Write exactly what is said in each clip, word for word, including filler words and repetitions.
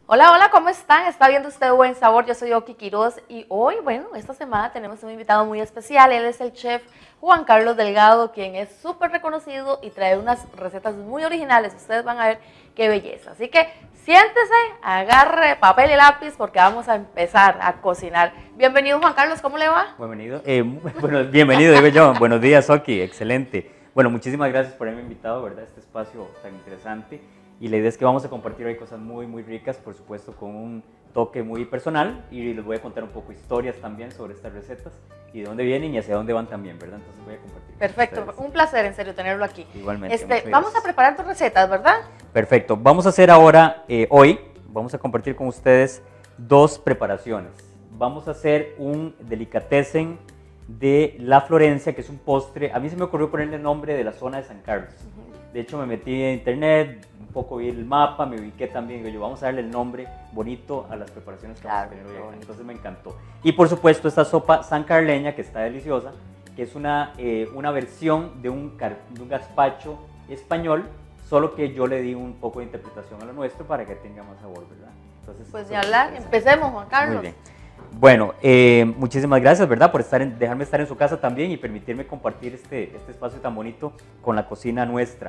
Hola, hola, ¿cómo están? Está viendo usted Buen Sabor, yo soy Oki Quiroz y hoy, bueno, esta semana tenemos un invitado muy especial. Él es el chef Juan Carlos Delgado, quien es súper reconocido y trae unas recetas muy originales. Ustedes van a ver qué belleza. Así que siéntese, agarre papel y lápiz porque vamos a empezar a cocinar. Bienvenido, Juan Carlos, ¿cómo le va? Bienvenido, eh, bueno, bienvenido, digo yo. Buenos días, Oki, excelente. Bueno, muchísimas gracias por haberme invitado, ¿verdad? A este espacio tan interesante. Y la idea es que vamos a compartir hoy cosas muy, muy ricas, por supuesto, con un toque muy personal. Y les voy a contar un poco historias también sobre estas recetas y de dónde vienen y hacia dónde van también, ¿verdad? Entonces voy a compartir. Perfecto, un placer en serio tenerlo aquí. Igualmente. Este, vamos a preparar tus recetas, ¿verdad? Perfecto. Vamos a hacer ahora, eh, hoy, vamos a compartir con ustedes dos preparaciones. Vamos a hacer un delicatessen de la Florencia, que es un postre. A mí se me ocurrió ponerle el nombre de la zona de San Carlos. De hecho, me metí en internet, un poco vi el mapa, me ubiqué también. Digo yo, vamos a darle el nombre bonito a las preparaciones que Claro, vamos a tener hoy. bonito. Entonces me encantó. Y por supuesto, esta sopa sancarleña, que está deliciosa, que es una, eh, una versión de un, car de un gazpacho español, solo que yo le di un poco de interpretación a lo nuestro para que tenga más sabor, ¿verdad? Entonces, Pues ya hablar, empecemos, Juan Carlos. Muy bien. Bueno, eh, muchísimas gracias, ¿verdad? Por estar en, dejarme estar en su casa también y permitirme compartir este, este espacio tan bonito con la cocina nuestra.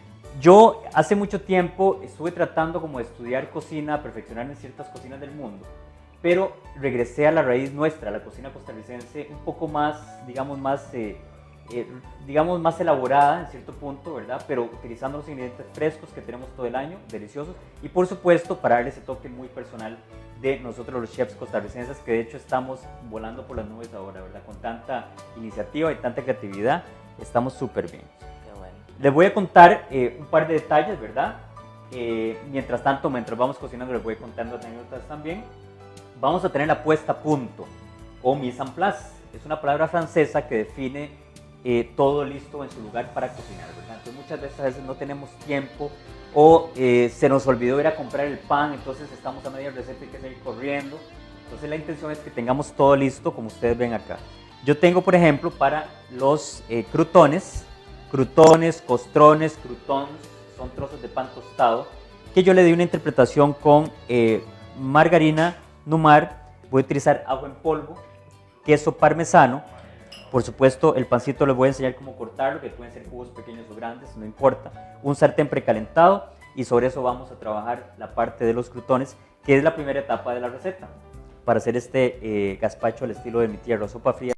Yo hace mucho tiempo estuve tratando como de estudiar cocina, perfeccionarme en ciertas cocinas del mundo, pero regresé a la raíz nuestra, a la cocina costarricense, un poco más, digamos, más, eh, eh, digamos, más elaborada en cierto punto, ¿verdad? Pero utilizando los ingredientes frescos que tenemos todo el año, deliciosos, y por supuesto para darle ese toque muy personal de nosotros los chefs costarricenses, que de hecho estamos volando por las nubes ahora, ¿verdad? Con tanta iniciativa y tanta creatividad, estamos súper bien. Qué bueno. Les voy a contar eh, un par de detalles, ¿verdad? Eh, mientras tanto, mientras vamos cocinando, les voy contando anécdotas también. Vamos a tener la puesta a punto, o mise en place. Es una palabra francesa que define eh, todo listo en su lugar para cocinar, ¿verdad? Entonces muchas veces a veces no tenemos tiempo o eh, se nos olvidó ir a comprar el pan, entonces estamos a media receta y hay que seguir corriendo. Entonces la intención es que tengamos todo listo como ustedes ven acá. Yo tengo, por ejemplo, para los eh, crutones, crutones, costrones, croutons, son trozos de pan tostado, que yo le di una interpretación con eh, margarina, numar, voy a utilizar ajo en polvo, queso parmesano. Por supuesto, el pancito les voy a enseñar cómo cortarlo, que pueden ser cubos pequeños o grandes, no importa. Un sartén precalentado y sobre eso vamos a trabajar la parte de los crutones, que es la primera etapa de la receta, para hacer este eh, gazpacho al estilo de mi tierra, sopa fría.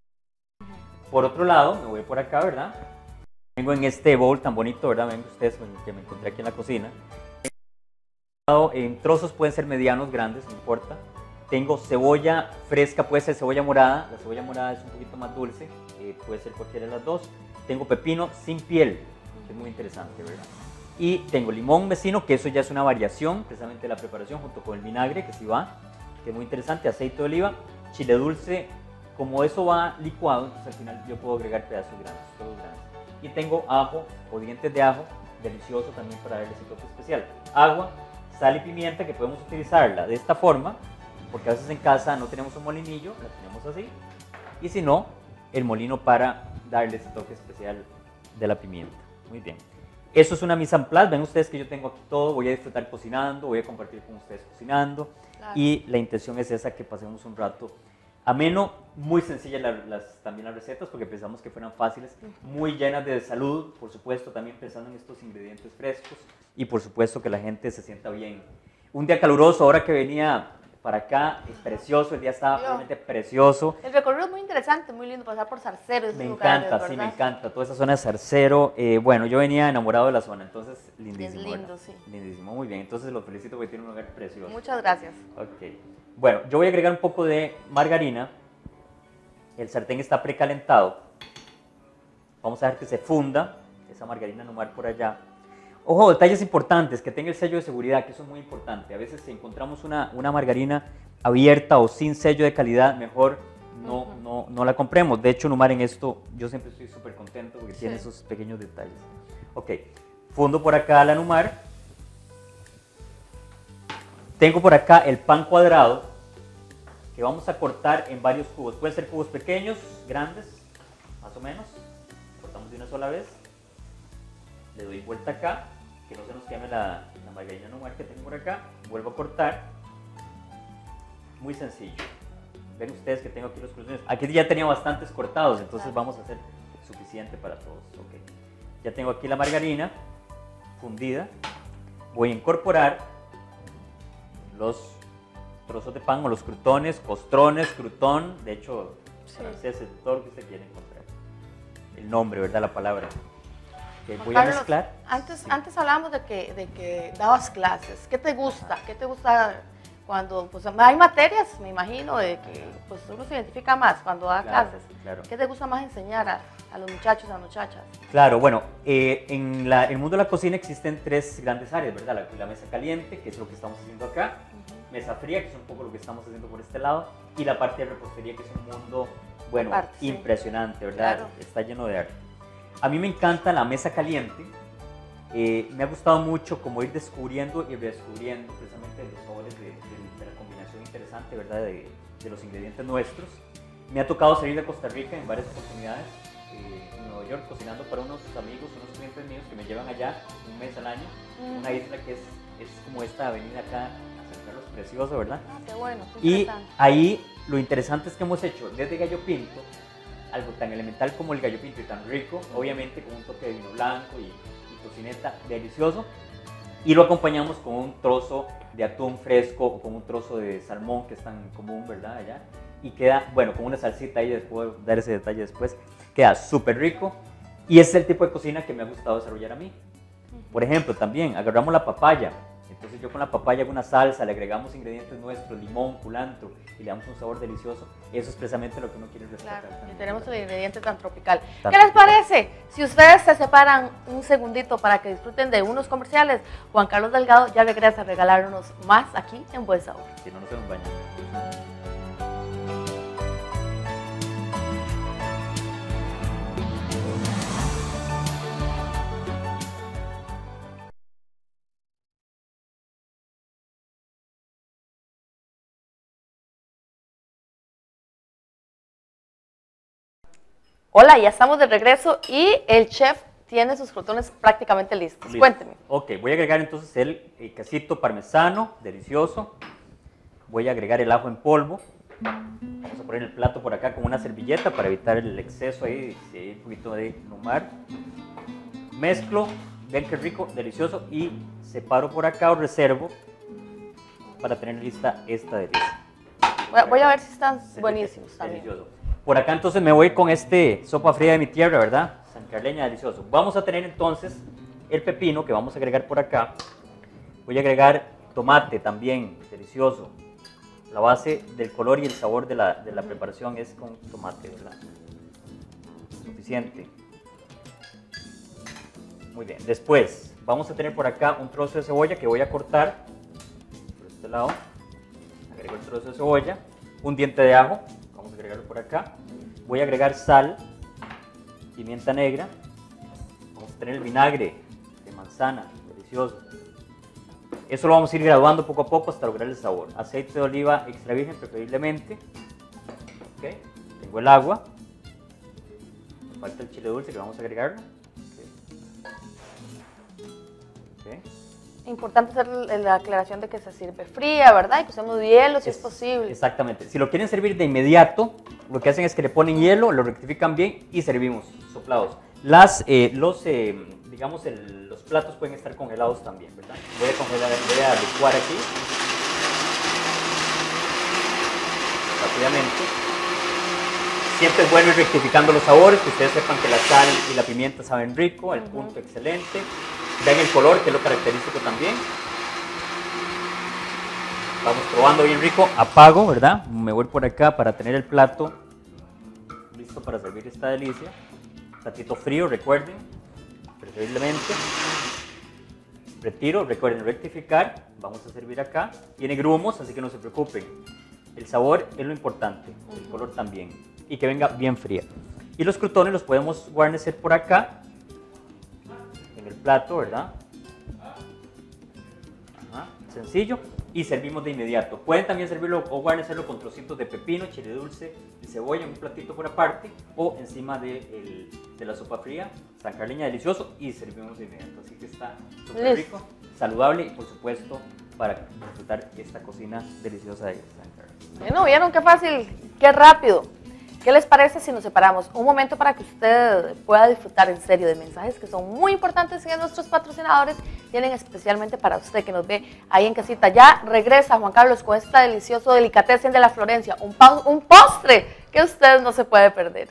Por otro lado, me voy por acá, ¿verdad? Vengo en este bowl tan bonito, ¿verdad? Ven ustedes que me encontré aquí en la cocina. En trozos pueden ser medianos, grandes, no importa. Tengo cebolla fresca, puede ser cebolla morada, la cebolla morada es un poquito más dulce, eh, puede ser cualquiera de las dos. Tengo pepino sin piel, que es muy interesante, ¿verdad? Y tengo limón vecino, que eso ya es una variación precisamente de la preparación, junto con el vinagre, que sí va, que es muy interesante, aceite de oliva, chile dulce, como eso va licuado, entonces al final yo puedo agregar pedazos grandes, todos grandes. Y tengo ajo o dientes de ajo, delicioso también para darle ese toque especial. Agua, sal y pimienta, que podemos utilizarla de esta forma, porque a veces en casa no tenemos un molinillo, la tenemos así, y si no, el molino para darle ese toque especial de la pimienta. Muy bien. Eso es una mise en place. Ven ustedes que yo tengo aquí todo, voy a disfrutar cocinando, voy a compartir con ustedes cocinando, claro. Y la intención es esa, que pasemos un rato ameno, muy sencillas las, las, también las recetas, porque pensamos que fueran fáciles, muy llenas de salud, por supuesto, también pensando en estos ingredientes frescos, y por supuesto que la gente se sienta bien. Un día caluroso, ahora que venía para acá, es precioso, el día estaba realmente precioso. El recorrido es muy interesante, muy lindo, pasar por Zarcero. Me encanta, lugares, sí, me encanta, toda esa zona de Zarcero. Eh, bueno, yo venía enamorado de la zona, entonces lindísimo. Es lindo, ¿verdad? Sí. Lindísimo, muy bien, entonces los felicito porque tiene un lugar precioso. Muchas gracias. Ok, bueno, yo voy a agregar un poco de margarina, el sartén está precalentado, vamos a dejar que se funda, esa margarina nomás por allá. Ojo, detalles importantes, que tenga el sello de seguridad, que eso es muy importante. A veces si encontramos una, una margarina abierta o sin sello de calidad, mejor no, uh-huh. no, no la compremos. De hecho, Numar, en esto yo siempre estoy súper contento porque sí. tiene esos pequeños detalles. Ok, fundo por acá la Numar. Tengo por acá el pan cuadrado, que vamos a cortar en varios cubos. Pueden ser cubos pequeños, grandes, más o menos. Cortamos de una sola vez. Le doy vuelta acá, que no se nos queme la, la margarina Numar que tengo por acá. vuelvo a cortar. Muy sencillo. Ven ustedes que tengo aquí los crutones. Aquí ya tenía bastantes cortados, entonces vamos a hacer suficiente para todos. Okay. Ya tengo aquí la margarina fundida. Voy a incorporar los trozos de pan o los crutones, costrones, crutón, de hecho, sí. francés, todo lo que usted quiera encontrar. El nombre, ¿verdad? La palabra. Okay, voy Carlos, a mezclar. Antes, sí. antes hablábamos de que, de que dabas clases. ¿Qué te gusta? ¿Qué te gusta cuando, pues hay materias, me imagino, de que pues uno se identifica más cuando da claro, clases? Claro. ¿Qué te gusta más enseñar a, a los muchachos, a las muchachas? Claro, bueno, eh, en la, el mundo de la cocina existen tres grandes áreas, ¿verdad? La, la mesa caliente, que es lo que estamos haciendo acá, uh-huh. mesa fría, que es un poco lo que estamos haciendo por este lado, y la parte de repostería, que es un mundo, bueno, parte, impresionante, ¿verdad? Claro. Está lleno de arte. A mí me encanta la mesa caliente, eh, me ha gustado mucho como ir descubriendo y redescubriendo precisamente los sabores de, de, de la combinación interesante, ¿verdad? De, de los ingredientes nuestros. Me ha tocado salir de Costa Rica en varias oportunidades, eh, en Nueva York, cocinando para unos amigos, unos clientes míos que me llevan allá un mes al año, mm. una isla que es, es como esta avenida acá, a San Carlos, preciosa, ¿verdad? Ah, qué bueno, qué y ahí lo interesante es que hemos hecho desde gallo pinto, algo tan elemental como el gallo pinto y tan rico, obviamente con un toque de vino blanco y, y tocineta delicioso, y lo acompañamos con un trozo de atún fresco o con un trozo de salmón que es tan común, ¿verdad? Allá. Y queda, bueno, con una salsita ahí, después dar ese detalle después, queda súper rico y es el tipo de cocina que me ha gustado desarrollar a mí. Por ejemplo, también agarramos la papaya, entonces yo con la papaya hago una salsa, le agregamos ingredientes nuestros, limón, culantro y le damos un sabor delicioso. Eso es precisamente lo que uno quiere rescatar. Claro, y tenemos el ingrediente tan tropical. Tan ¿Qué les tropical. parece? Si ustedes se separan un segundito para que disfruten de unos comerciales, Juan Carlos Delgado ya regresa a regalarnos más aquí en Buen Sabor. Si no, no se nos baña. Hola, ya estamos de regreso y el chef tiene sus crutones prácticamente listos. Listo. Cuénteme. Ok, voy a agregar entonces el, el quesito parmesano, delicioso. Voy a agregar el ajo en polvo. Vamos a poner el plato por acá con una servilleta para evitar el exceso ahí, sí, un poquito de lumar. Mezclo, ven qué rico, delicioso, y separo por acá o reservo para tener lista esta delicia. Voy a, voy a ver si están buenísimos también. Delicioso. Por acá entonces me voy con este sopa fría de mi tierra, ¿verdad? Sancarleña, delicioso. Vamos a tener entonces el pepino que vamos a agregar por acá. Voy a agregar tomate también, delicioso. La base del color y el sabor de la, de la preparación es con tomate, ¿verdad? Suficiente. Muy bien. Después vamos a tener por acá un trozo de cebolla que voy a cortar por este lado. Agrego el trozo de cebolla, un diente de ajo. Vamos a agregarlo por acá. Voy a agregar sal, pimienta negra. Vamos a tener el vinagre de manzana, delicioso. Eso lo vamos a ir graduando poco a poco hasta lograr el sabor. Aceite de oliva extra virgen preferiblemente. Okay. Tengo el agua. Me falta el chile dulce que vamos a agregarlo. Okay. Okay. Importante hacer la aclaración de que se sirve fría, ¿verdad? Y que usemos hielo si es, es posible. Exactamente. Si lo quieren servir de inmediato, lo que hacen es que le ponen hielo, lo rectifican bien y servimos soplados. Las, eh, los, eh, digamos, el, los platos pueden estar congelados también, ¿verdad? Voy a congelar, voy a licuar aquí rápidamente. Siempre es bueno ir rectificando los sabores, que ustedes sepan que la sal y la pimienta saben rico, el punto uh-huh. excelente. Vean el color, que es lo característico también. Vamos probando bien rico. Apago, ¿verdad? Me voy por acá para tener el plato listo para servir esta delicia. Platito frío, recuerden, preferiblemente. Retiro, recuerden rectificar. Vamos a servir acá. Tiene grumos, así que no se preocupen. El sabor es lo importante, el color también. Y que venga bien fría. Y los crutones los podemos guarnecer por acá. En el plato, ¿verdad? Ajá, sencillo. Y servimos de inmediato. Pueden también servirlo o guarnecerlo con trocitos de pepino, chile dulce y cebolla en un platito por aparte o encima de, el, de la sopa fría, sancarleña, delicioso, y servimos de inmediato. Así que está súper rico. saludable y por supuesto para disfrutar esta cocina deliciosa de San Carlos. Bueno, ¿vieron qué fácil, qué rápido? ¿Qué les parece si nos separamos un momento para que usted pueda disfrutar en serio de mensajes que son muy importantes que nuestros patrocinadores tienen especialmente para usted que nos ve ahí en casita? Ya regresa Juan Carlos con esta delicioso delicatessen de la Florencia, un, un postre que usted no se puede perder.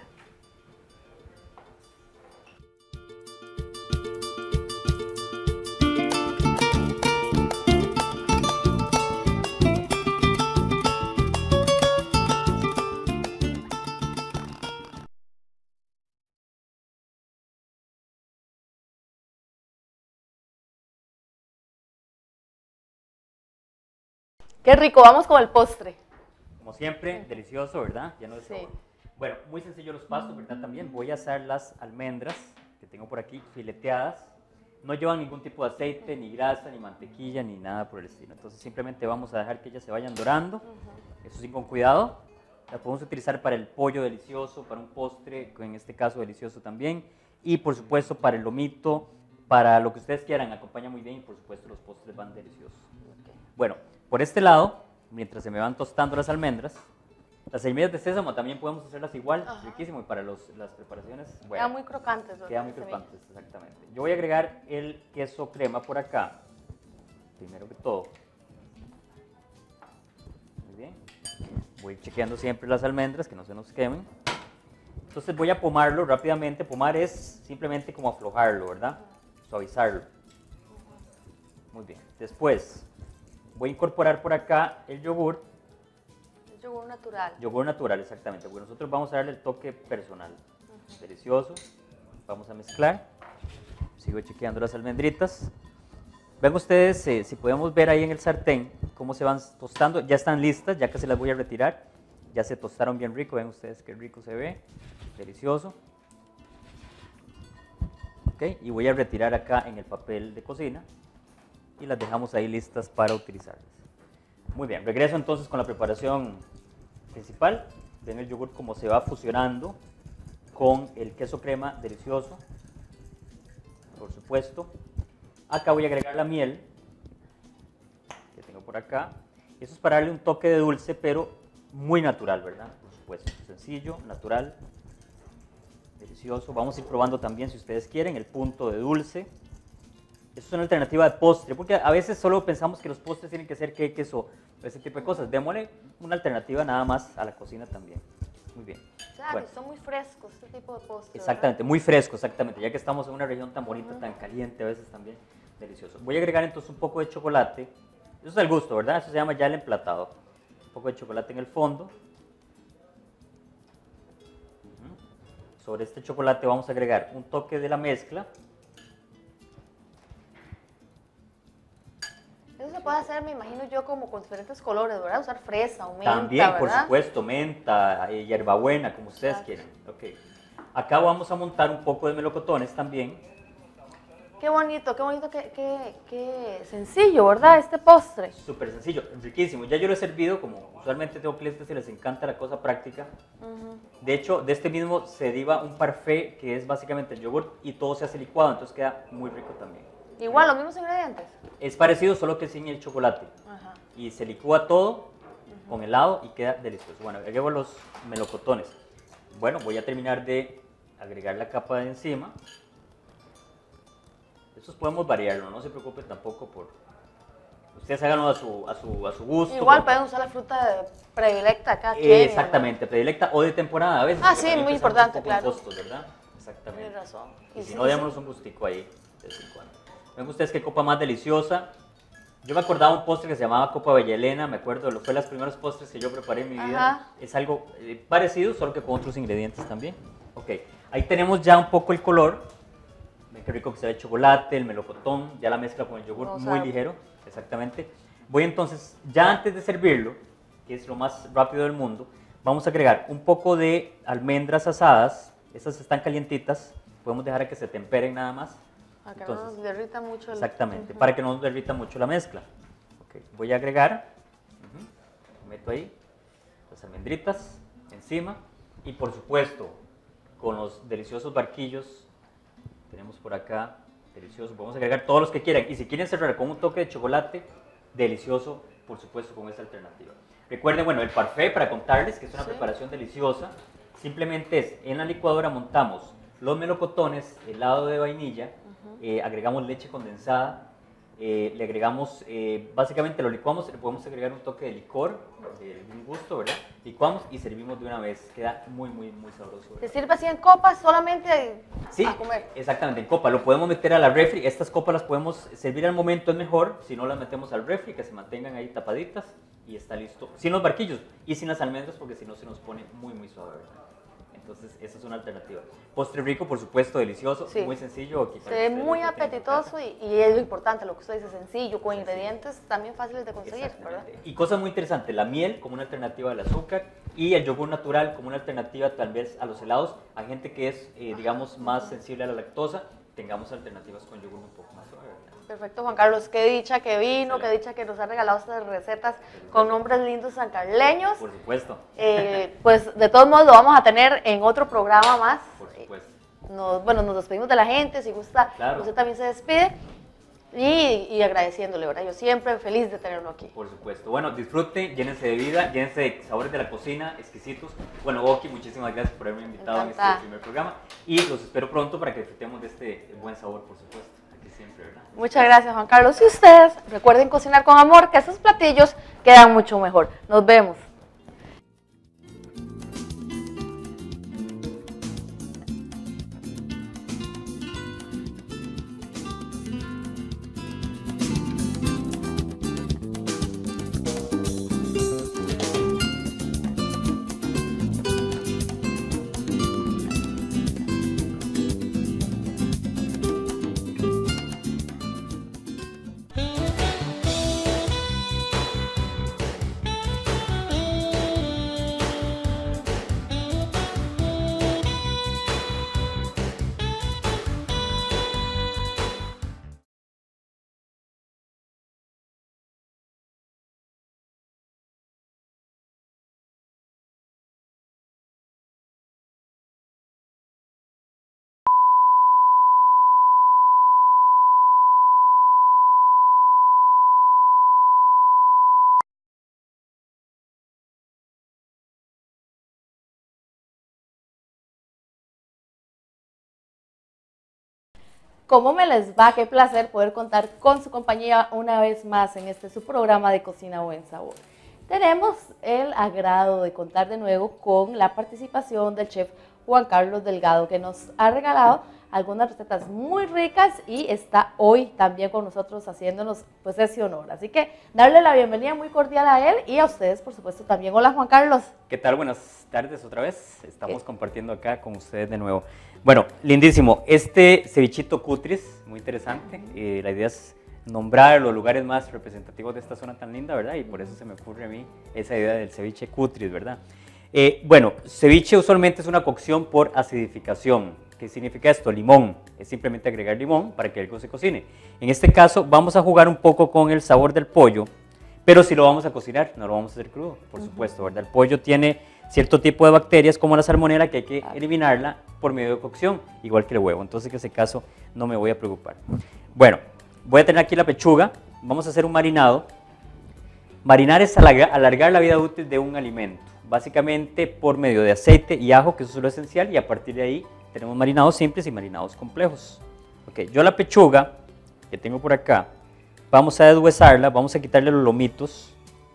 Qué rico, vamos con el postre. Como siempre, delicioso, ¿verdad? Lleno de sabor. Sí. Bueno, muy sencillo los pasos, ¿verdad? También voy a hacer las almendras que tengo por aquí fileteadas. No llevan ningún tipo de aceite, ni grasa, ni mantequilla, ni nada por el estilo. Entonces simplemente vamos a dejar que ellas se vayan dorando. Uh-huh. Eso sí, con cuidado. La podemos utilizar para el pollo delicioso, para un postre, en este caso delicioso también. Y por supuesto para el lomito, para lo que ustedes quieran, acompaña muy bien y por supuesto los postres van deliciosos. Okay. Bueno, por este lado, mientras se me van tostando las almendras, las semillas de sésamo también podemos hacerlas igual, uh-huh. riquísimo, y para los, las preparaciones, bueno, quedan muy crocantes. Quedan muy crocantes, exactamente. Yo voy a agregar el queso crema por acá, primero que todo. Muy bien. Voy chequeando siempre las almendras, que no se nos quemen. Entonces voy a pomarlo rápidamente. Pomar es simplemente como aflojarlo, ¿verdad? Uh-huh. Suavizarlo. Muy bien. Después voy a incorporar por acá el yogur. El yogur natural. Yogur natural, exactamente, porque nosotros vamos a darle el toque personal. Uh-huh. Delicioso. Vamos a mezclar. Sigo chequeando las almendritas. Ven ustedes, eh, si podemos ver ahí en el sartén cómo se van tostando. Ya están listas, ya casi las voy a retirar. Ya se tostaron bien rico. Ven ustedes qué rico se ve. Delicioso. Ok, y voy a retirar acá en el papel de cocina. Y las dejamos ahí listas para utilizarlas. Muy bien, regreso entonces con la preparación principal. Ven el yogur como se va fusionando con el queso crema delicioso, por supuesto. Acá voy a agregar la miel que tengo por acá. Eso es para darle un toque de dulce, pero muy natural, ¿verdad? Por supuesto, sencillo, natural, delicioso. Vamos a ir probando también, si ustedes quieren, el punto de dulce. Eso es una alternativa de postre, porque a veces solo pensamos que los postres tienen que ser queques o ese tipo de cosas. Démosle una alternativa nada más a la cocina también. Muy bien. Claro, bueno. Son muy frescos este tipo de postres. Exactamente, ¿verdad? Muy fresco, exactamente. Ya que estamos en una región tan bonita, uh-huh. tan caliente a veces también, delicioso. Voy a agregar entonces un poco de chocolate. Eso es al gusto, ¿verdad? Eso se llama ya el emplatado. Un poco de chocolate en el fondo. Uh-huh. Sobre este chocolate vamos a agregar un toque de la mezcla. Eso se puede hacer, me imagino yo, como con diferentes colores, ¿verdad? Usar fresa o menta, también, ¿verdad? Por supuesto, menta, eh, hierbabuena, como ustedes Exacto. quieren. Okay. Acá vamos a montar un poco de melocotones también. Qué bonito, qué bonito, qué, qué, qué sencillo, ¿verdad? Este postre. Súper sencillo, riquísimo. Ya yo lo he servido, como usualmente tengo clientes que les encanta la cosa práctica. Uh-huh. De hecho, de este mismo se deriva un parfait, que es básicamente el yogur, y todo se hace licuado, entonces queda muy rico también. Igual, los mismos ingredientes. Es parecido, solo que sin el chocolate. Ajá. Y se licúa todo uh-huh. con helado y queda delicioso. Bueno, agreguemos los melocotones. Bueno, voy a terminar de agregar la capa de encima. Estos podemos variarlo, no se preocupen tampoco por... Ustedes háganlo a su, a su, a su gusto. Igual pueden usar la fruta predilecta acá. Eh, exactamente, ¿no? Predilecta o de temporada a veces. Ah, sí, muy importante, claro. Costos, ¿verdad? Exactamente. Tienes razón. Y, y si sí, no, démonos sí. un gustico ahí de vez en cuando. Ven ustedes qué copa más deliciosa. Yo me acordaba un postre que se llamaba Copa Bella Elena, me acuerdo, fue los primeros postres que yo preparé en mi vida. Ajá. Es algo eh, parecido, solo que con otros ingredientes también. Ok, ahí tenemos ya un poco el color. Ven qué rico que se ve el chocolate, el melocotón, ya la mezcla con el yogur, no, muy ligero, exactamente. Voy entonces, ya antes de servirlo, que es lo más rápido del mundo, vamos a agregar un poco de almendras asadas. Estas están calientitas, podemos dejar a que se temperen nada más. Para que Entonces, no nos derrita mucho. El... Exactamente, uh-huh. para que no nos derrita mucho la mezcla. Okay. Voy a agregar, uh-huh. meto ahí las almendritas encima y por supuesto con los deliciosos barquillos tenemos por acá delicioso. Podemos agregar todos los que quieran. Y si quieren cerrar con un toque de chocolate, delicioso, por supuesto, con esta alternativa. Recuerden, bueno, el parfait, para contarles que es una Sí. preparación deliciosa, simplemente es, en la licuadora montamos los melocotones, helado de vainilla, uh-huh. eh, agregamos leche condensada, eh, le agregamos, eh, básicamente lo licuamos, le podemos agregar un toque de licor, de un gusto, ¿verdad? Licuamos y servimos de una vez, queda muy, muy, muy sabroso, ¿verdad? ¿Se sirve así en copas solamente sí, a comer? Exactamente, en copa, lo podemos meter a la refri, estas copas las podemos servir al momento, es mejor, si no las metemos al refri, que se mantengan ahí tapaditas y está listo, sin los barquillos y sin las almendras, porque si no se nos pone muy, muy suave, ¿verdad? Entonces, esa es una alternativa. Postre rico, por supuesto, delicioso, sí. muy sencillo. Se ve muy apetitoso y, y es lo importante, lo que usted dice, sencillo, con sencillo. Ingredientes también fáciles de conseguir, ¿verdad? Y cosas muy interesantes, la miel como una alternativa al azúcar y el yogur natural como una alternativa tal vez a los helados. A gente que es, eh, digamos, más sensible a la lactosa, tengamos alternativas con yogur un poco más suave, ¿verdad? Perfecto, Juan Carlos, qué dicha que vino, sí. qué dicha que nos ha regalado estas recetas con nombres lindos sancarleños. Por supuesto. Eh, pues de todos modos lo vamos a tener en otro programa más. Por supuesto. Nos, bueno, nos despedimos de la gente, si gusta, claro. usted también se despide. Y, y agradeciéndole, ¿verdad? Yo siempre feliz de tenerlo aquí. Por supuesto. Bueno, disfruten, llénense de vida, llénense de sabores de la cocina, exquisitos. Bueno, Oki, muchísimas gracias por haberme invitado Encantada. en este primer programa. Y los espero pronto para que disfrutemos de este buen sabor, por supuesto. Aquí siempre, ¿verdad? Muchas gracias, Juan Carlos. Y ustedes, recuerden cocinar con amor, que esos platillos quedan mucho mejor. Nos vemos. ¿Cómo me les va? Qué placer poder contar con su compañía una vez más en este su programa de Cocina Buen Sabor. Tenemos el agrado de contar de nuevo con la participación del chef Juan Carlos Delgado, que nos ha regalado algunas recetas muy ricas y está hoy también con nosotros haciéndonos pues ese honor. Así que darle la bienvenida muy cordial a él y a ustedes, por supuesto, también. Hola, Juan Carlos. ¿Qué tal? Buenas tardes otra vez. Estamos ¿Qué? compartiendo acá con ustedes de nuevo. Bueno, lindísimo. Este cevichito cutris, muy interesante. Eh, la idea es nombrar los lugares más representativos de esta zona tan linda, ¿verdad? Y por eso se me ocurre a mí esa idea del ceviche cutris, ¿verdad? Eh, bueno, ceviche usualmente es una cocción por acidificación. ¿Qué significa esto? Limón. Es simplemente agregar limón para que algo se cocine. En este caso vamos a jugar un poco con el sabor del pollo, pero si lo vamos a cocinar, no lo vamos a hacer crudo, por supuesto, ¿verdad? El pollo tiene cierto tipo de bacterias como la salmonela que hay que eliminarla por medio de cocción, igual que el huevo. Entonces en ese caso no me voy a preocupar. Bueno, voy a tener aquí la pechuga. Vamos a hacer un marinado. Marinar es alargar, alargar la vida útil de un alimento, básicamente por medio de aceite y ajo, que eso es lo esencial, y a partir de ahí tenemos marinados simples y marinados complejos. Okay, yo la pechuga que tengo por acá, vamos a deshuesarla, vamos a quitarle los lomitos.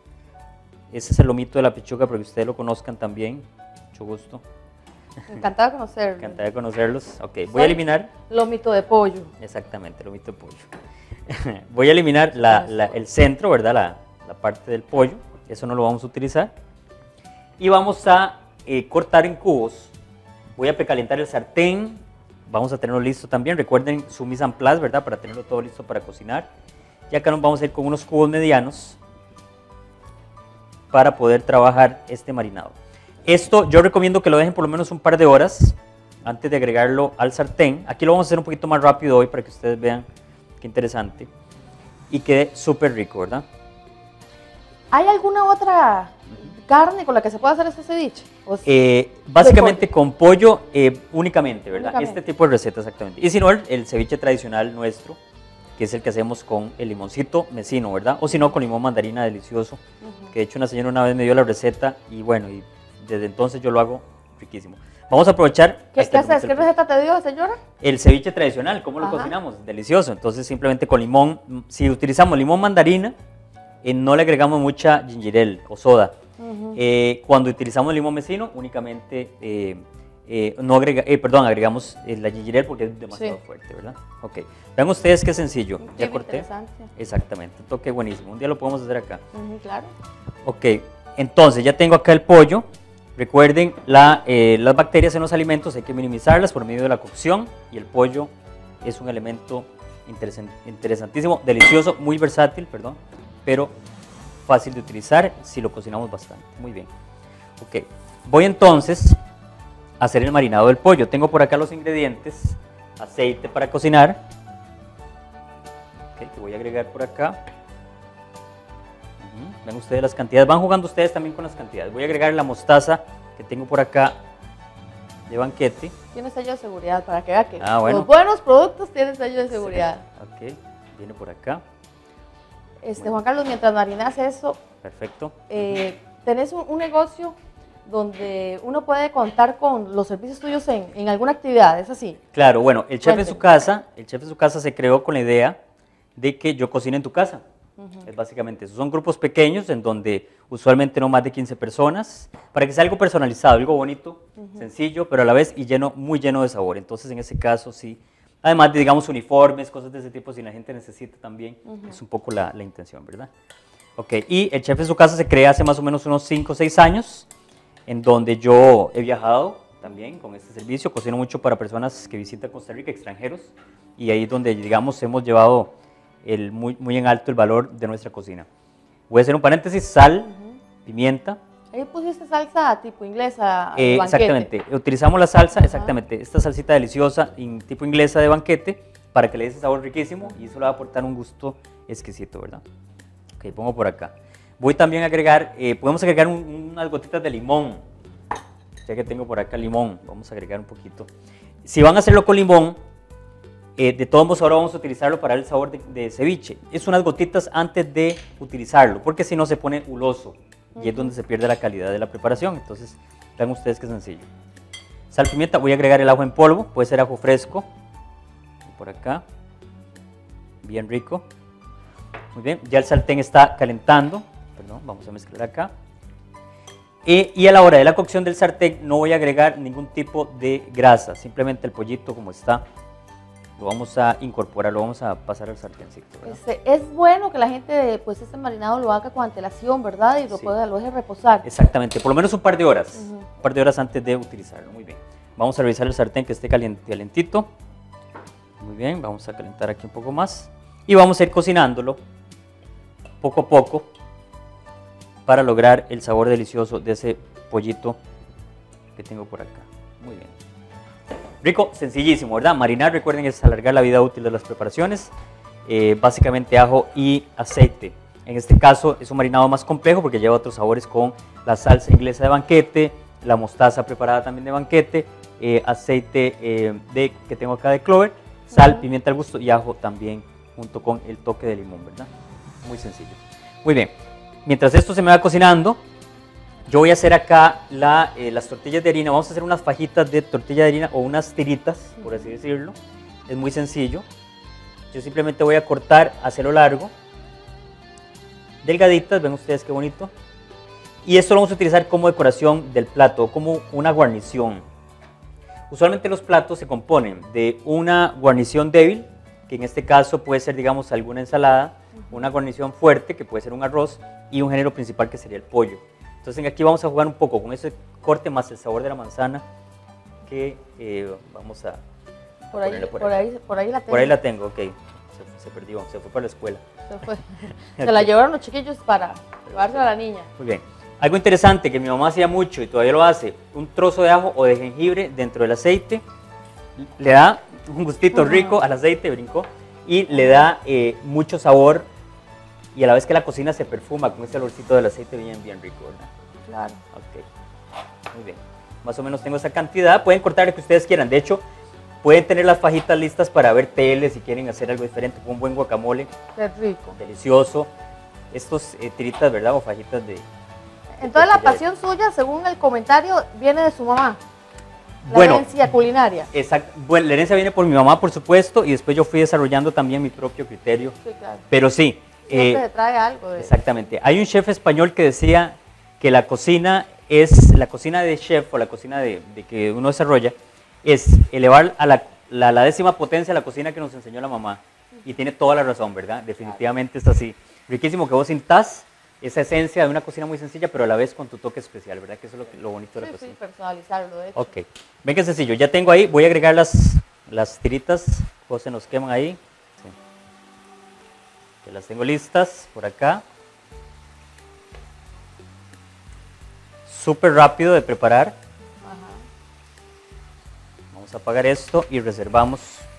Ese es el lomito de la pechuga para que ustedes lo conozcan también. Mucho gusto. Encantada de conocerlos. Encantada de conocerlos. Ok, voy a eliminar. Lomito de pollo. Exactamente, lomito de pollo. Voy a eliminar la, la, el centro, ¿verdad? La, la parte del pollo. Eso no lo vamos a utilizar. Y vamos a eh, cortar en cubos. Voy a precalentar el sartén. Vamos a tenerlo listo también. Recuerden su mise en place, ¿verdad? Para tenerlo todo listo para cocinar. Y acá nos vamos a ir con unos cubos medianos para poder trabajar este marinado. Esto yo recomiendo que lo dejen por lo menos un par de horas antes de agregarlo al sartén. Aquí lo vamos a hacer un poquito más rápido hoy para que ustedes vean qué interesante y quede súper rico, ¿verdad? ¿Hay alguna otra carne con la que se puede hacer este ceviche? O Eh, básicamente con pollo eh, únicamente, ¿verdad? Únicamente. Este tipo de receta exactamente. Y si no, el, el ceviche tradicional nuestro, que es el que hacemos con el limoncito mesino, ¿verdad? O si no, con limón mandarina delicioso, uh-huh. que de hecho una señora una vez me dio la receta y bueno, y desde entonces yo lo hago riquísimo. Vamos a aprovechar... ¿Qué, ¿qué haces? ¿Qué receta te dio, señora? El ceviche tradicional, ¿cómo lo Ajá. cocinamos? Delicioso. Entonces simplemente con limón, si utilizamos limón mandarina, eh, no le agregamos mucha ginger ale o soda. Uh-huh. eh, cuando utilizamos limón mesino, únicamente, eh, eh, no agrega, eh, perdón, agregamos eh, la ginger ale porque es demasiado sí. fuerte, ¿verdad? Ok. Vean ustedes qué sencillo. Un ya corté. Interesante. Exactamente, un toque buenísimo. Un día lo podemos hacer acá. Uh-huh, claro. Ok, entonces ya tengo acá el pollo. Recuerden, la, eh, las bacterias en los alimentos hay que minimizarlas por medio de la cocción y el pollo es un elemento interesant, interesantísimo, delicioso, muy versátil, perdón, pero fácil de utilizar si lo cocinamos bastante. Muy bien. Ok, voy entonces a hacer el marinado del pollo. Tengo por acá los ingredientes, aceite para cocinar, okay, que voy a agregar por acá. Ven ustedes las cantidades, van jugando ustedes también con las cantidades. Voy a agregar la mostaza que tengo por acá de banquete. Tiene sello de seguridad para que vea que ah, bueno. los buenos productos tienen sello de seguridad. Sí. Ok, viene por acá. Este, bueno. Juan Carlos, mientras marinas eso, perfecto. Eh, tenés un, un negocio donde uno puede contar con los servicios tuyos en, en alguna actividad, ¿es así? Claro, bueno, el chef de su casa, el chef de su casa se creó con la idea de que yo cocine en tu casa. Uh-huh. Es básicamente eso. Son grupos pequeños en donde usualmente no más de quince personas, para que sea algo personalizado, algo bonito, uh-huh. sencillo, pero a la vez y lleno, muy lleno de sabor. Entonces, en ese caso, sí. Además de, digamos, uniformes, cosas de ese tipo, si la gente necesita también, uh-huh. es un poco la, la intención, ¿verdad? Ok, y el chef de su casa se crea hace más o menos unos cinco o seis años, en donde yo he viajado también con este servicio, cocino mucho para personas que visitan Costa Rica, extranjeros, y ahí es donde, digamos, hemos llevado el, muy, muy en alto el valor de nuestra cocina. Voy a hacer un paréntesis, sal, uh-huh. pimienta. Ahí pusiste salsa tipo inglesa, eh, Exactamente, utilizamos la salsa, uh-huh. exactamente, esta salsita deliciosa, in, tipo inglesa de banquete, para que le dé ese sabor riquísimo, y eso le va a aportar un gusto exquisito, ¿verdad? Ok, pongo por acá. Voy también a agregar, eh, podemos agregar un, unas gotitas de limón, ya que tengo por acá limón, vamos a agregar un poquito. Si van a hacerlo con limón, eh, de todos modos ahora vamos a utilizarlo para el sabor de, de ceviche. Es unas gotitas antes de utilizarlo, porque si no se pone huloso y es donde se pierde la calidad de la preparación. Entonces, vean ustedes qué sencillo. Sal, pimienta, voy a agregar el ajo en polvo, puede ser ajo fresco, por acá, bien rico. Muy bien, ya el sartén está calentando, perdón, vamos a mezclar acá. Eh, y a la hora de la cocción del sartén no voy a agregar ningún tipo de grasa, simplemente el pollito como está, lo vamos a incorporar, lo vamos a pasar al sarténcito. Este, es bueno que la gente, pues este marinado lo haga con antelación, ¿verdad? Y lo, sí. pueda, lo deje reposar. Exactamente, por lo menos un par de horas, uh-huh. un par de horas antes de utilizarlo, muy bien. Vamos a revisar el sartén que esté caliente, calentito. Muy bien, vamos a calentar aquí un poco más. Y vamos a ir cocinándolo poco a poco para lograr el sabor delicioso de ese pollito que tengo por acá. Muy bien. Rico, sencillísimo, ¿verdad? Marinar, recuerden, es alargar la vida útil de las preparaciones. Eh, básicamente ajo y aceite. En este caso es un marinado más complejo porque lleva otros sabores con la salsa inglesa de banquete, la mostaza preparada también de banquete, eh, aceite eh, de, que tengo acá de clover, sal, uh-huh. pimienta al gusto y ajo también junto con el toque de limón, ¿verdad? Muy sencillo. Muy bien, mientras esto se me va cocinando, yo voy a hacer acá la, eh, las tortillas de harina. Vamos a hacer unas fajitas de tortilla de harina o unas tiritas, por así decirlo. Es muy sencillo. Yo simplemente voy a cortar hacia lo largo, delgaditas, ven ustedes qué bonito. Y esto lo vamos a utilizar como decoración del plato, como una guarnición. Usualmente los platos se componen de una guarnición débil, que en este caso puede ser, digamos, alguna ensalada, una guarnición fuerte, que puede ser un arroz, y un género principal que sería el pollo. Entonces aquí vamos a jugar un poco con ese corte más el sabor de la manzana, que eh, vamos a por ahí, por, por, ahí, por ahí la tengo. Por ahí la tengo, ok. Se, se perdió, se fue para la escuela. Se fue. Se la llevaron los chiquillos para llevarse a la niña. Muy bien. Algo interesante que mi mamá hacía mucho y todavía lo hace, un trozo de ajo o de jengibre dentro del aceite, le da un gustito uh-huh. rico al aceite, brincó, y le da eh, mucho sabor, y a la vez que la cocina se perfuma con ese olorcito del aceite bien, bien rico, ¿verdad? Claro. Ok, muy bien. Más o menos tengo esa cantidad. Pueden cortar lo que ustedes quieran. De hecho, pueden tener las fajitas listas para ver tele si quieren hacer algo diferente con un buen guacamole. Qué rico. Delicioso. Estos eh, tiritas, ¿verdad? O fajitas de... Entonces la pasión suya, según el comentario, viene de su mamá. La bueno, herencia culinaria. Exacto. Bueno, la herencia viene por mi mamá, por supuesto, y después yo fui desarrollando también mi propio criterio. Sí, claro. Pero sí. Siempre eh, se trae algo. De... Exactamente. Hay un chef español que decía que la cocina es, la cocina de chef o la cocina de, de que uno desarrolla, es elevar a la, la, la décima potencia la cocina que nos enseñó la mamá. Y tiene toda la razón, ¿verdad? Definitivamente es así. Riquísimo que vos sintás esa esencia de una cocina muy sencilla, pero a la vez con tu toque especial, ¿verdad? Que eso es lo, que, lo bonito de la sí, cocina. Sí, personalizarlo, de hecho. Ok. Ven qué sencillo. Ya tengo ahí, voy a agregar las, las tiritas, o se nos queman ahí. Sí. Ya las tengo listas por acá. Súper rápido de preparar. Ajá. Vamos a apagar esto y reservamos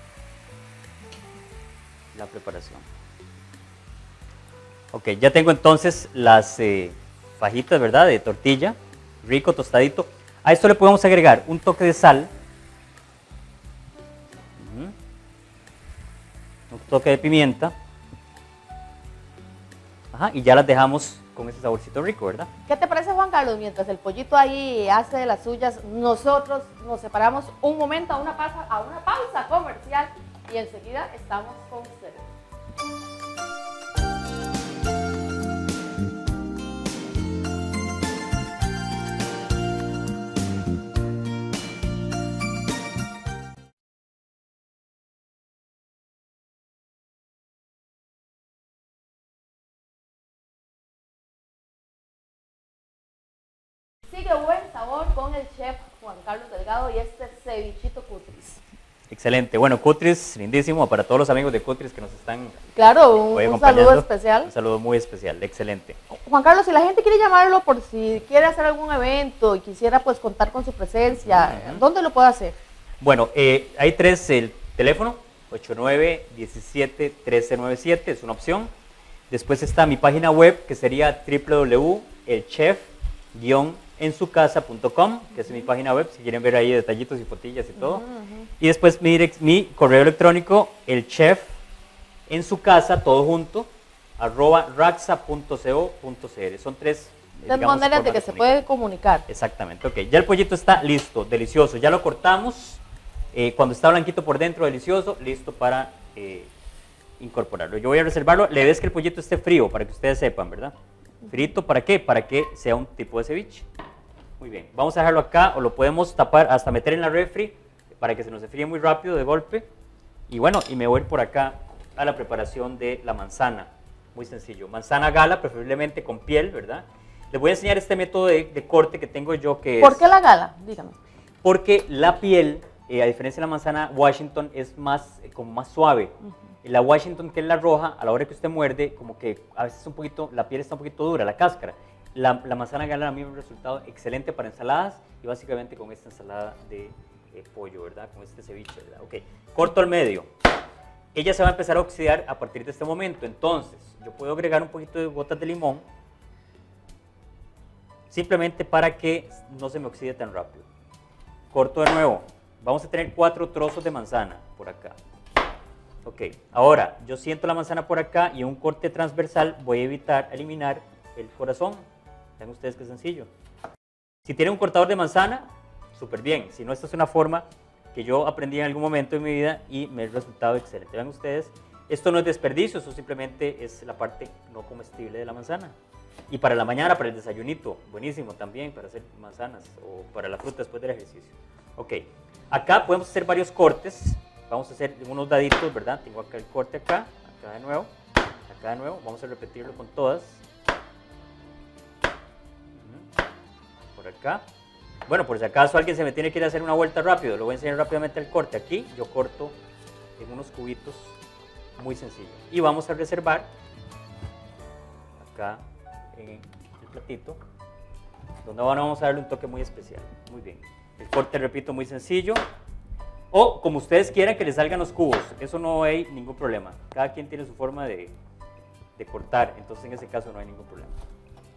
la preparación. Ok, ya tengo entonces las eh, fajitas, ¿verdad? De tortilla, rico, tostadito. A esto le podemos agregar un toque de sal, un toque de pimienta. Ajá, y ya las dejamos con ese saborcito rico, ¿verdad? ¿Qué te parece, Juan Carlos? Mientras el pollito ahí hace de las suyas, nosotros nos separamos un momento a una pausa, a una pausa comercial y enseguida estamos con ustedes. Sigue buen sabor con el chef Juan Carlos Delgado y este cevichito cutris. Excelente. Bueno, Cutris, lindísimo para todos los amigos de Cutris que nos están Claro, un, un saludo especial. Un saludo muy especial, excelente. Juan Carlos, si la gente quiere llamarlo por si quiere hacer algún evento y quisiera pues contar con su presencia, uh-huh. ¿Dónde lo puede hacer? Bueno, eh, hay tres, el teléfono, ocho nueve uno siete uno tres nueve siete, es una opción. Después está mi página web que sería w w w punto el chef guion en su casa punto com, que es mi página web, si quieren ver ahí detallitos y fotillas y todo. Uh-huh. Y después mi, direct, mi correo electrónico, el chef en su casa, todo junto, arroba raxa punto co punto c r. Son tres Las maneras de que se puede comunicar. Exactamente, ok. Ya el pollito está listo, delicioso. Ya lo cortamos. Eh, cuando está blanquito por dentro, delicioso, listo para eh, incorporarlo. Yo voy a reservarlo. Le ves que el pollito esté frío, para que ustedes sepan, ¿verdad? Frito, ¿para qué? Para que sea un tipo de ceviche. Muy bien, vamos a dejarlo acá o lo podemos tapar hasta meter en la refri para que se nos enfríe muy rápido de golpe. Y bueno, y me voy por acá a la preparación de la manzana. Muy sencillo, manzana gala, preferiblemente con piel, ¿verdad? Les voy a enseñar este método de, de corte que tengo yo que ¿Por es, qué la gala? Dígame. Porque la piel, eh, a diferencia de la manzana Washington, es más, eh, como más suave. Uh-huh. La Washington, que es la roja, a la hora que usted muerde, como que a veces un poquito, la piel está un poquito dura, la cáscara. La, la manzana gala a mí me ha resultado excelente para ensaladas y básicamente con esta ensalada de eh, pollo, ¿verdad? Con este ceviche, ¿verdad? Ok, corto al medio. Ella se va a empezar a oxidar a partir de este momento, entonces yo puedo agregar un poquito de gotas de limón simplemente para que no se me oxide tan rápido. Corto de nuevo. Vamos a tener cuatro trozos de manzana por acá. Ok, ahora yo siento la manzana por acá y un corte transversal voy a evitar eliminar el corazón. Vean ustedes qué sencillo. Si tienen un cortador de manzana, súper bien. Si no, esta es una forma que yo aprendí en algún momento de mi vida y me ha resultado excelente. Vean ustedes, esto no es desperdicio, eso simplemente es la parte no comestible de la manzana. Y para la mañana, para el desayunito, buenísimo también para hacer manzanas o para la fruta después del ejercicio. Ok, acá podemos hacer varios cortes. Vamos a hacer unos daditos, ¿verdad? Tengo acá el corte acá, acá de nuevo, acá de nuevo. Vamos a repetirlo con todas. Por acá. Bueno, por si acaso alguien se me tiene que ir a hacer una vuelta rápido, lo voy a enseñar rápidamente el corte. Aquí yo corto en unos cubitos muy sencillo. Y vamos a reservar acá en el platito, donde ahora vamos a darle un toque muy especial. Muy bien. El corte, repito, muy sencillo. O como ustedes quieran que les salgan los cubos, eso no hay ningún problema. Cada quien tiene su forma de, de cortar, entonces en ese caso no hay ningún problema.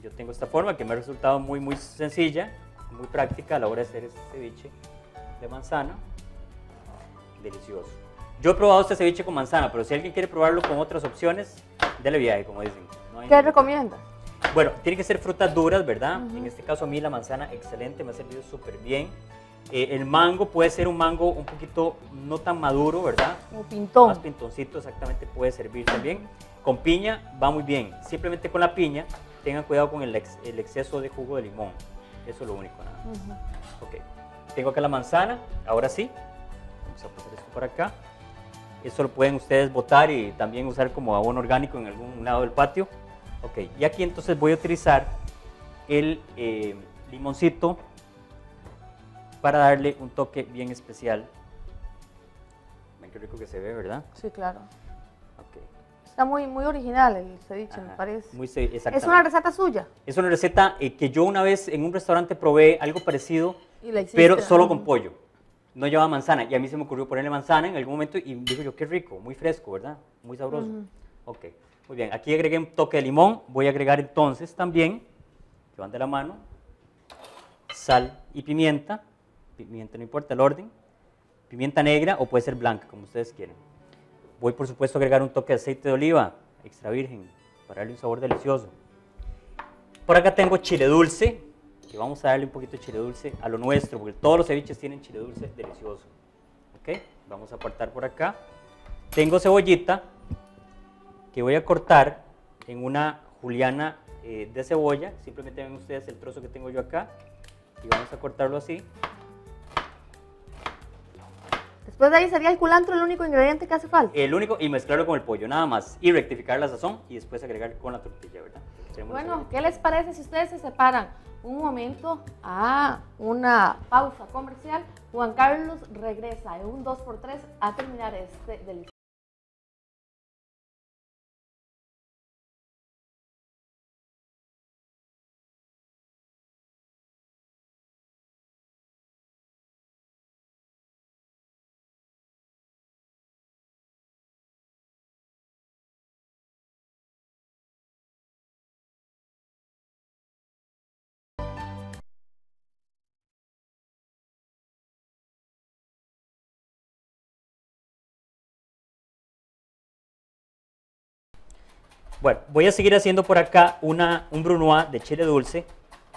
yo tengo esta forma que me ha resultado muy, muy sencilla, muy práctica a la hora de hacer este ceviche de manzana. Delicioso. Yo he probado este ceviche con manzana, pero si alguien quiere probarlo con otras opciones, dele viaje, como dicen. No hay ¿Qué ningún- recomiendas? Bueno, tiene que ser frutas duras, ¿verdad? Ujú. En este caso a mí la manzana, excelente, me ha servido súper bien. Eh, el mango puede ser un mango un poquito no tan maduro, ¿verdad? Como pintón. Más pintoncito, exactamente, puede servir también. Con piña va muy bien. Simplemente con la piña, tengan cuidado con el, ex- el exceso de jugo de limón. Eso es lo único, nada. Ujú. Ok, tengo acá la manzana, ahora sí. Vamos a poner esto por acá. Eso lo pueden ustedes botar y también usar como abono orgánico en algún lado del patio. Ok, y aquí entonces voy a utilizar el eh, limoncito para darle un toque bien especial. Ven qué rico que se ve, ¿verdad? Sí, claro. Ok. Está muy, muy original el ceviche, me Ajá, parece. muy se- ¿Es exactamente. una receta suya? Es una receta eh, que yo una vez en un restaurante probé algo parecido, Y la hiciste. pero solo con Ujú. pollo. No llevaba manzana. Y a mí se me ocurrió ponerle manzana en algún momento y digo yo, qué rico, muy fresco, ¿verdad? Muy sabroso. Ujú. Ok, muy bien. Aquí agregué un toque de limón. Voy a agregar entonces también, que van de la mano, sal y pimienta. Pimienta, no importa el orden. Pimienta negra o puede ser blanca, como ustedes quieran. Voy, por supuesto, a agregar un toque de aceite de oliva, extra virgen, para darle un sabor delicioso. Por acá tengo chile dulce, que vamos a darle un poquito de chile dulce a lo nuestro, porque todos los ceviches tienen chile dulce delicioso. Ok, vamos a apartar por acá. Tengo cebollita, que voy a cortar en una juliana eh, de cebolla. Simplemente ven ustedes el trozo que tengo yo acá. Y vamos a cortarlo así. Después de ahí sería el culantro el único ingrediente que hace falta. El único, y mezclarlo con el pollo, nada más. Y rectificar la sazón y después agregar con la tortilla, ¿verdad? Tenemos la Bueno, cebollita. ¿qué les parece si ustedes se separan un momento a una pausa comercial? Juan Carlos regresa en un dos por tres a terminar este delicioso. Bueno, voy a seguir haciendo por acá una, un brunoise de chile dulce.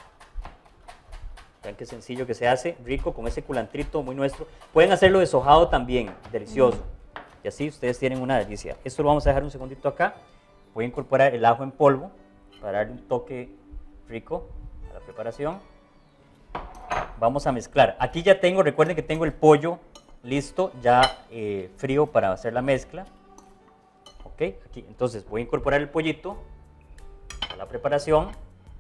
Vean qué sencillo que se hace, rico con ese culantrito muy nuestro. Pueden hacerlo deshojado también, delicioso. Y así ustedes tienen una delicia. Esto lo vamos a dejar un segundito acá. Voy a incorporar el ajo en polvo para darle un toque rico a la preparación. Vamos a mezclar. Aquí ya tengo, recuerden que tengo el pollo listo, ya eh, frío para hacer la mezcla. Ok, aquí. Entonces voy a incorporar el pollito a la preparación.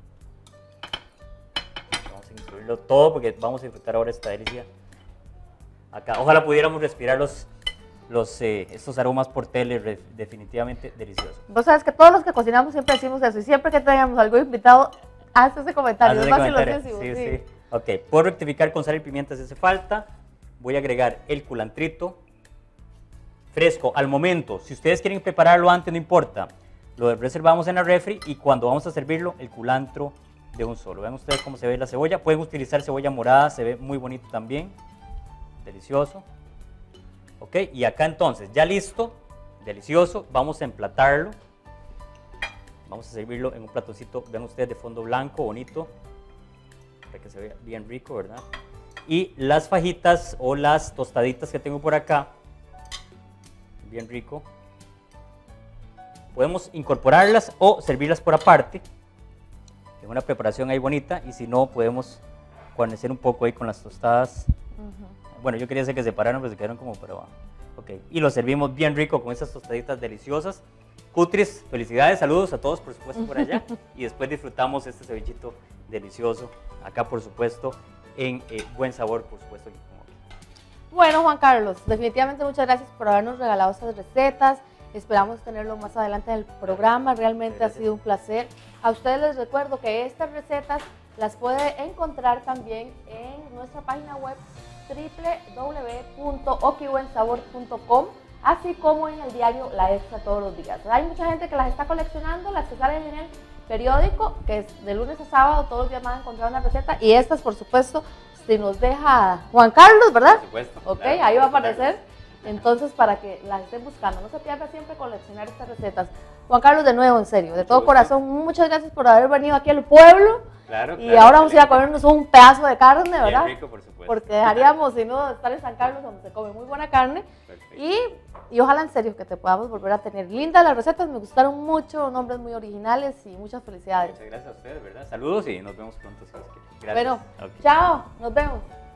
Vamos a incluirlo todo porque vamos a disfrutar ahora esta delicia. Acá, ojalá pudiéramos respirar los, los, eh, estos aromas por tele, re- definitivamente deliciosos. Vos sabes que todos los que cocinamos siempre decimos eso y siempre que tengamos algo invitado, hace ese comentario. Haz Es ese comentario. vacilosísimo, Sí, sí. sí. Ok, puedo rectificar con sal y pimienta si hace falta. Voy a agregar el culantrito fresco al momento. Si ustedes quieren prepararlo antes, no importa. Lo reservamos en la refri y cuando vamos a servirlo, el culantro de un solo. Vean ustedes cómo se ve la cebolla. Pueden utilizar cebolla morada, se ve muy bonito también. Delicioso. Ok, y acá entonces, ya listo, delicioso. Vamos a emplatarlo. Vamos a servirlo en un platoncito, vean ustedes, de fondo blanco, bonito, para que se vea bien rico, ¿verdad? Y las fajitas o las tostaditas que tengo por acá, bien rico. Podemos incorporarlas o servirlas por aparte, en una preparación ahí bonita, y si no, podemos guarnecer un poco ahí con las tostadas. Ujú. Bueno, yo quería hacer que se separaran, pero se quedaron como por abajo. Ok, y lo servimos bien rico con esas tostaditas deliciosas. Cutris, felicidades, saludos a todos, por supuesto, por allá. Y después disfrutamos este cevichito delicioso, acá, por supuesto, en eh, buen sabor, por supuesto. Aquí como aquí. Bueno, Juan Carlos, definitivamente muchas gracias por habernos regalado estas recetas. Esperamos tenerlo más adelante en el programa. Realmente ha Gracias. sido un placer. A ustedes les recuerdo que estas recetas las puede encontrar también en nuestra página web doble u doble u doble u punto o que buen sabor punto com, así como en el diario La Extra todos los días. Hay mucha gente que las está coleccionando, las que salen en el periódico, que es de lunes a sábado, todos los días van a encontrar una receta. Y estas, por supuesto, si nos deja Juan Carlos, ¿verdad? Por supuesto. Ok, claro, ahí va a claro. aparecer. Entonces, para que las estén buscando, no se pierda siempre coleccionar estas recetas. Juan Carlos, de nuevo, en serio, de todo gusto. corazón, muchas gracias por haber venido aquí al pueblo. Claro, Y claro, ahora vamos a ir a excelente. comernos un pedazo de carne, Bien ¿verdad? rico, por supuesto. Porque dejaríamos, si no, estar en San Carlos, donde se come muy buena carne. Perfecto. Y, y ojalá en serio que te podamos volver a tener. Lindas las recetas, me gustaron mucho, nombres muy originales y muchas felicidades. Muchas gracias a ustedes, ¿verdad? Saludos y nos vemos pronto. Si Dios quiere. Gracias. Bueno, Ok. chao, nos vemos.